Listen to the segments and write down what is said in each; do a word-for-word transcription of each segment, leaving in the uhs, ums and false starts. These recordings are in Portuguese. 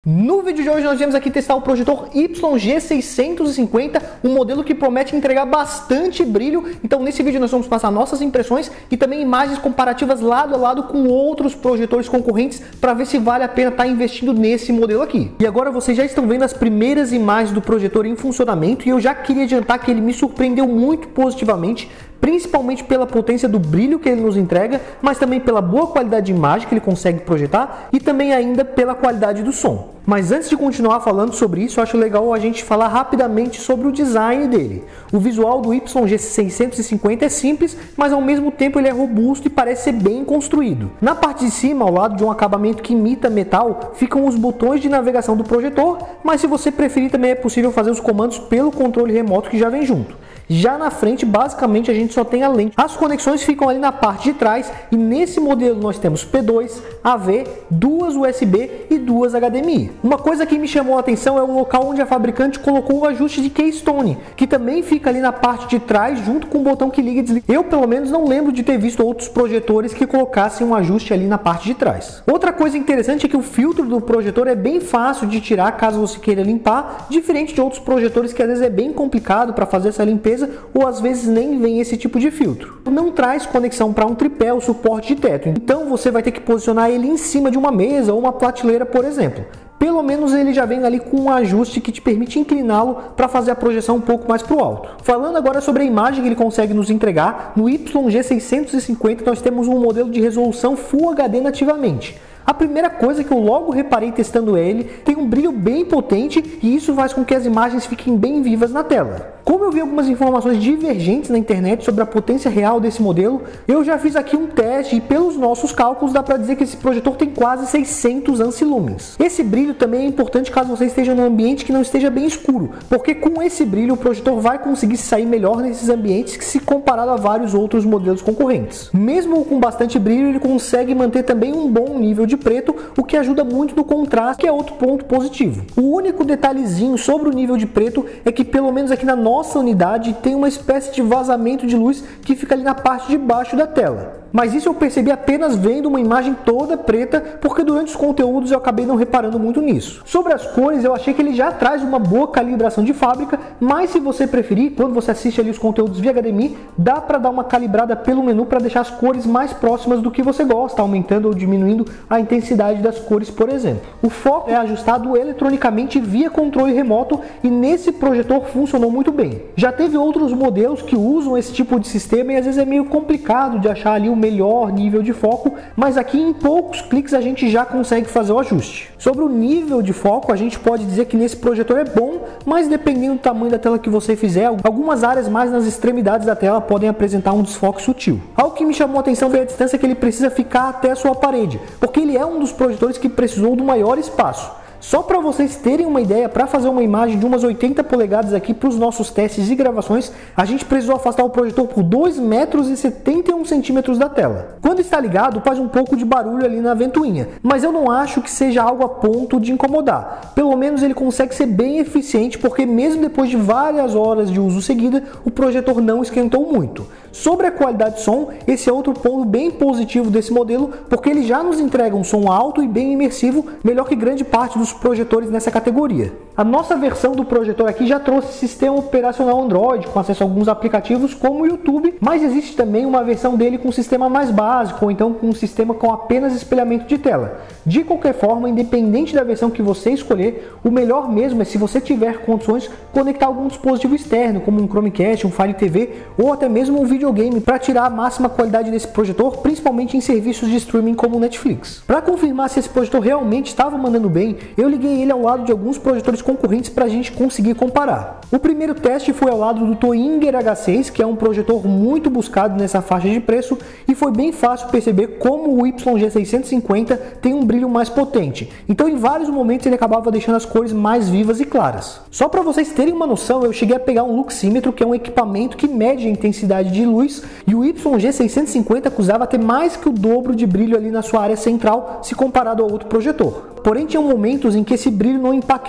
No vídeo de hoje nós vamos aqui testar o projetor Y G seiscentos e cinquenta, um modelo que promete entregar bastante brilho. Então nesse vídeo nós vamos passar nossas impressões e também imagens comparativas lado a lado com outros projetores concorrentes para ver se vale a pena estar investindo nesse modelo aqui. E agora vocês já estão vendo as primeiras imagens do projetor em funcionamento e eu já queria adiantar que ele me surpreendeu muito positivamente, principalmente pela potência do brilho que ele nos entrega, mas também pela boa qualidade de imagem que ele consegue projetar e também ainda pela qualidade do som. Mas antes de continuar falando sobre isso, eu acho legal a gente falar rapidamente sobre o design dele. O visual do Y G seiscentos e cinquenta é simples, mas ao mesmo tempo ele é robusto e parece ser bem construído. Na parte de cima, ao lado de um acabamento que imita metal, ficam os botões de navegação do projetor, mas se você preferir também é possível fazer os comandos pelo controle remoto que já vem junto. Já na frente, basicamente, a gente só tem a lente. As conexões ficam ali na parte de trás e nesse modelo nós temos P dois, A V, duas U S B e duas H D M I. Uma coisa que me chamou a atenção é o local onde a fabricante colocou o ajuste de Keystone, que também fica ali na parte de trás junto com o botão que liga e desliga. Eu, pelo menos, não lembro de ter visto outros projetores que colocassem um ajuste ali na parte de trás. Outra coisa interessante é que o filtro do projetor é bem fácil de tirar caso você queira limpar, diferente de outros projetores que às vezes é bem complicado para fazer essa limpeza ou às vezes nem vem esse tipo de filtro. Não traz conexão para um tripé ou suporte de teto, então você vai ter que posicionar ele em cima de uma mesa ou uma prateleira, por exemplo. Pelo menos ele já vem ali com um ajuste que te permite incliná-lo para fazer a projeção um pouco mais para o alto. Falando agora sobre a imagem que ele consegue nos entregar, no Y G seiscentos e cinquenta nós temos um modelo de resolução Full H D nativamente. A primeira coisa que eu logo reparei testando ele, tem um brilho bem potente e isso faz com que as imagens fiquem bem vivas na tela. Como eu vi algumas informações divergentes na internet sobre a potência real desse modelo, eu já fiz aqui um teste e pelos nossos cálculos dá para dizer que esse projetor tem quase seiscentos ancilumens. Esse brilho também é importante caso você esteja num ambiente que não esteja bem escuro, porque com esse brilho o projetor vai conseguir se sair melhor nesses ambientes que se comparado a vários outros modelos concorrentes. Mesmo com bastante brilho, ele consegue manter também um bom nível de preto, o que ajuda muito no contraste, que é outro ponto positivo. O único detalhezinho sobre o nível de preto é que pelo menos aqui na nossa unidade tem uma espécie de vazamento de luz que fica ali na parte de baixo da tela. Mas isso eu percebi apenas vendo uma imagem toda preta, porque durante os conteúdos eu acabei não reparando muito nisso. Sobre as cores, eu achei que ele já traz uma boa calibração de fábrica, mas se você preferir, quando você assiste ali os conteúdos via H D M I, dá para dar uma calibrada pelo menu para deixar as cores mais próximas do que você gosta, aumentando ou diminuindo a intensidade das cores, por exemplo. O foco é ajustado eletronicamente via controle remoto e nesse projetor funcionou muito bem. Já teve outros modelos que usam esse tipo de sistema e às vezes é meio complicado de achar ali o melhor nível de foco, mas aqui em poucos cliques a gente já consegue fazer o ajuste. Sobre o nível de foco, a gente pode dizer que nesse projetor é bom, mas dependendo do tamanho da tela que você fizer, algumas áreas mais nas extremidades da tela podem apresentar um desfoque sutil. Algo que me chamou a atenção foi a distância que ele precisa ficar até a sua parede, porque ele é um dos projetores que precisou do maior espaço. Só para vocês terem uma ideia, para fazer uma imagem de umas oitenta polegadas aqui para os nossos testes e gravações, a gente precisou afastar o projetor por dois metros e setenta e um centímetros da tela. Quando está ligado, faz um pouco de barulho ali na ventoinha, mas eu não acho que seja algo a ponto de incomodar. Pelo menos ele consegue ser bem eficiente, porque mesmo depois de várias horas de uso seguida, o projetor não esquentou muito. Sobre a qualidade de som, esse é outro ponto bem positivo desse modelo, porque ele já nos entrega um som alto e bem imersivo, melhor que grande parte dos projetores nessa categoria. A nossa versão do projetor aqui já trouxe sistema operacional Android, com acesso a alguns aplicativos como o YouTube, mas existe também uma versão dele com sistema mais básico, ou então com um sistema com apenas espelhamento de tela. De qualquer forma, independente da versão que você escolher, o melhor mesmo é, se você tiver condições, conectar algum dispositivo externo, como um Chromecast, um Fire T V ou até mesmo um videogame, para tirar a máxima qualidade desse projetor, principalmente em serviços de streaming como o Netflix. Para confirmar se esse projetor realmente estava mandando bem, eu liguei ele ao lado de alguns projetores concorrentes para a gente conseguir comparar. O primeiro teste foi ao lado do Toyinger H seis, que é um projetor muito buscado nessa faixa de preço, e foi bem fácil perceber como o Y G seiscentos e cinquenta tem um brilho mais potente. Então em vários momentos ele acabava deixando as cores mais vivas e claras. Só para vocês terem uma noção, eu cheguei a pegar um luxímetro, que é um equipamento que mede a intensidade de luz, e o Y G seiscentos e cinquenta acusava ter mais que o dobro de brilho ali na sua área central se comparado a outro projetor. Porém, tinha momentos em que esse brilho não impactava tanto,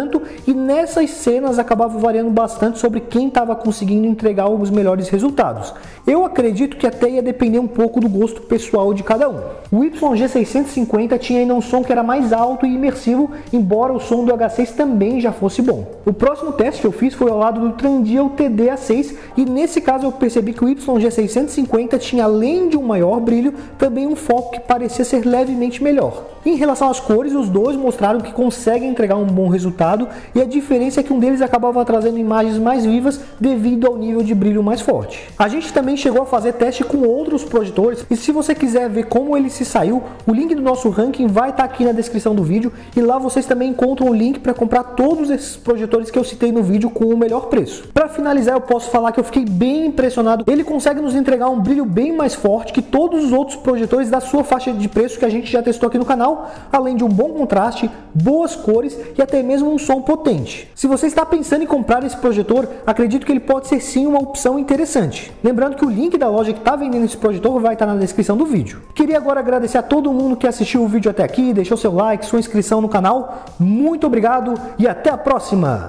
tanto, e nessas cenas acabava variando bastante sobre quem estava conseguindo entregar os melhores resultados. Eu acredito que até ia depender um pouco do gosto pessoal de cada um. O Y G seiscentos e cinquenta tinha ainda um som que era mais alto e imersivo, embora o som do H seis também já fosse bom. O próximo teste que eu fiz foi ao lado do Trandia T D A seis, e nesse caso eu percebi que o Y G seiscentos e cinquenta tinha, além de um maior brilho, também um foco que parecia ser levemente melhor. Em relação às cores, os dois mostraram que conseguem entregar um bom resultado, e a diferença é que um deles acabava trazendo imagens mais vivas devido ao nível de brilho mais forte. A gente também chegou a fazer teste com outros projetores, e se você quiser ver como ele se saiu, o link do nosso ranking vai estar aqui na descrição do vídeo, e lá vocês também encontram o link para comprar todos esses projetores que eu citei no vídeo com o melhor preço. Para finalizar, eu posso falar que eu fiquei bem impressionado. Ele consegue nos entregar um brilho bem mais forte que todos os outros projetores da sua faixa de preço que a gente já testou aqui no canal, além de um bom contraste, boas cores e até mesmo um som potente. Se você está pensando em comprar esse projetor, acredito que ele pode ser sim uma opção interessante. Lembrando que o link da loja que está vendendo esse projetor vai estar na descrição do vídeo. Queria agora agradecer a todo mundo que assistiu o vídeo até aqui, deixou seu like, sua inscrição no canal. Muito obrigado e até a próxima!